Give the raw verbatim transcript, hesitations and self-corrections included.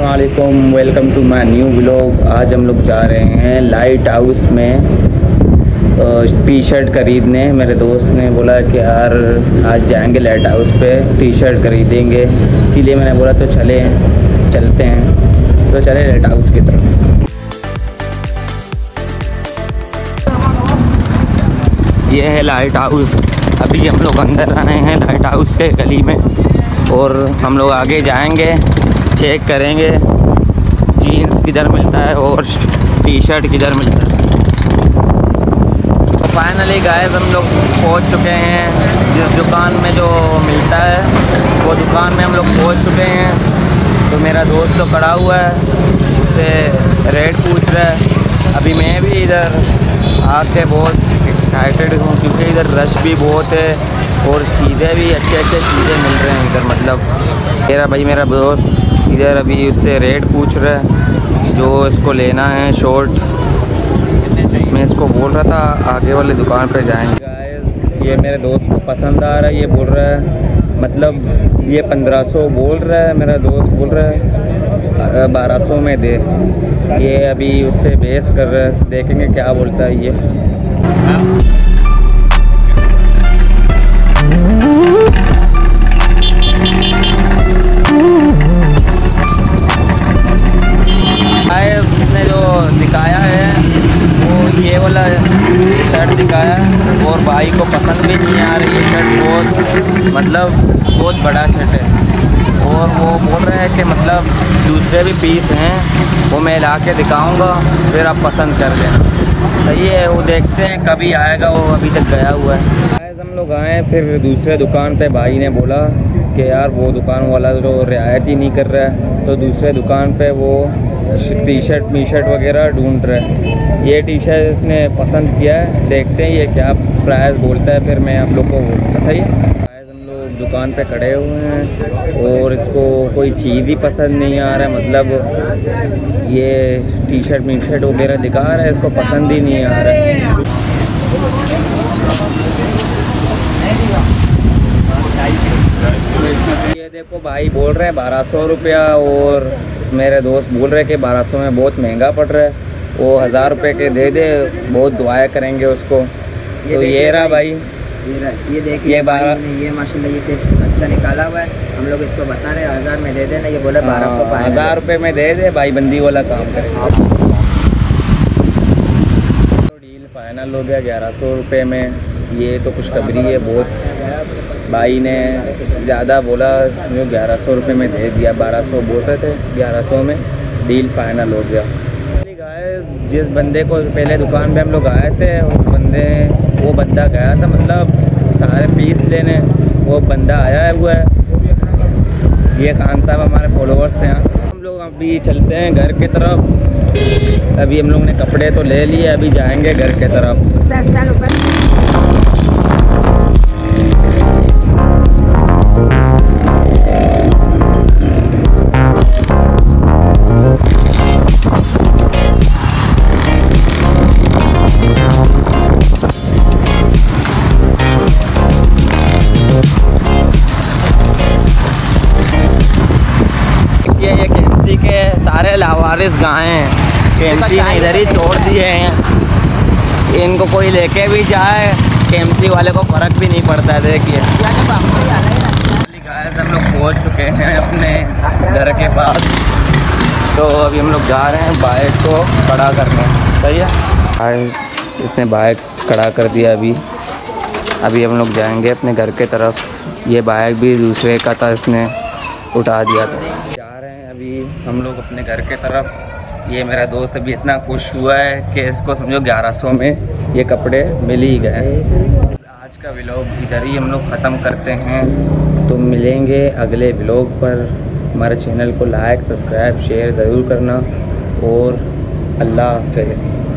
अस्सलामुअलैकुम, welcome to my new vlog. आज हम लोग जा रहे हैं लाइट हाउस में टी शर्ट खरीदने। मेरे दोस्त ने बोला कि यार आज जाएंगे लाइट हाउस पे टी शर्ट खरीदेंगे, इसीलिए मैंने बोला तो चले चलते हैं। तो चले लाइट हाउस की तरफ। ये है लाइट हाउस। अभी हम लोग अंदर आए हैं लाइट हाउस के गली में और हम लोग आगे जाएंगे, चेक करेंगे जीन्स किधर मिलता है और टी शर्ट किधर मिलता है। तो फाइनली गाइस हम लोग पहुंच चुके हैं जिस दुकान में जो मिलता है, वो दुकान में हम लोग पहुंच चुके हैं। तो मेरा दोस्त तो खड़ा हुआ है, उससे रेट पूछ रहा है। अभी मैं भी इधर आके बहुत एक्साइटेड हूँ क्योंकि इधर रश भी बहुत है और चीज़ें भी अच्छे अच्छे चीज़ें मिल रहे हैं इधर। मतलब मेरा भाई मेरा दोस्त इधर अभी उससे रेट पूछ रहा है जो इसको लेना है शॉर्ट। मैं इसको बोल रहा था आगे वाले दुकान पे जाएंगे। गाइस ये मेरे दोस्त को पसंद आ रहा है, ये बोल रहा है मतलब ये पंद्रह सौ बोल रहा है, मेरा दोस्त बोल रहा है बारह सौ में दे। ये अभी उससे बहस कर रहा है, देखेंगे क्या बोलता है ये। उसने जो दिखाया है वो ये वाला शर्ट दिखाया और भाई को पसंद भी नहीं आ रही है शर्ट। बहुत मतलब बहुत बड़ा शर्ट है और वो बोल रहे हैं कि मतलब दूसरे भी पीस हैं वो मैं ला के दिखाऊँगा, फिर आप पसंद कर लेना। सही है, वो देखते हैं कभी आएगा, वो अभी तक गया हुआ है। आज हम लोग आए फिर दूसरे दुकान पे, भाई ने बोला कि यार वो दुकान वाला जो रियायत ही नहीं कर रहा है, तो दूसरे दुकान पे वो टी शर्ट टी शर्ट वगैरह ढूंढ रहा है। ये टी शर्ट इसने पसंद किया है, देखते हैं ये क्या प्राइस बोलता है, फिर मैं आप लोग को बोलूँगा। सही है। प्राइस हम लोग दुकान पे खड़े हुए हैं और इसको कोई चीज़ ही पसंद नहीं आ रहा है। मतलब ये टी शर्ट टी शर्ट वगैरह दिखा रहा है, इसको पसंद ही नहीं आ रहा है। ये देखो भाई बोल रहे हैं बारह सौ रुपया और मेरे दोस्त बोल रहे हैं कि बारह सौ में बहुत महंगा पड़ रहा है, वो हज़ार रुपये के दे दे, बहुत दुआएं करेंगे उसको। ये तो ये रहा भाई, ये ये देखिए, ये बारह ये माशाल्लाह ये टिप अच्छा निकाला हुआ है। हम लोग इसको बता रहे हैं हज़ार में दे देना, ये बोला बारह सौ हज़ार रुपये में दे दे भाई, बंदी वाला काम करे। तो डील फाइनल हो गया ग्यारह सौ रुपये में। ये तो खुशखबरी है बहुत। भाई ने ज़्यादा बोला, जो ग्यारह सौ रुपये में दे दिया, बारह सौ बोल रहे थे, ग्यारह सौ में डील फाइनल हो गया। गाइस जिस बंदे को पहले दुकान पे हम लोग आए थे, उस बंदे वो बंदा गया था मतलब सारे पीस लेने, वो बंदा आया हुआ है। ये खान साहब हमारे फॉलोअर्स हैं। हम लोग अभी चलते हैं घर की तरफ। अभी हम लोग ने कपड़े तो ले लिए, अभी जाएंगे घर की तरफ। ये केएमसी के सारे लावारिस गाय हैं, केएमसी ने इधर ही छोड़ दिए हैं। इनको कोई लेके भी जाए केएमसी वाले को फ़र्क भी नहीं पड़ता है। देखिए गाइस हम लोग पहुंच चुके हैं अपने घर के पास। तो अभी हम लोग जा रहे हैं बाइक को खड़ा करने। सही है गाइस, इसने बाइक खड़ा कर दिया। अभी अभी हम लोग जाएंगे अपने घर के तरफ। ये बाइक भी दूसरे का था, इसने उठा दिया था। जा रहे हैं अभी हम लोग अपने घर के तरफ। ये मेरा दोस्त अभी इतना खुश हुआ है कि इसको समझो ग्यारह सौ में ये कपड़े मिल ही गए। आज का व्लॉग इधर ही हम लोग ख़त्म करते हैं, तो मिलेंगे अगले व्लॉग पर। हमारे चैनल को लाइक सब्सक्राइब शेयर ज़रूर करना और अल्लाह हाफ़िज़।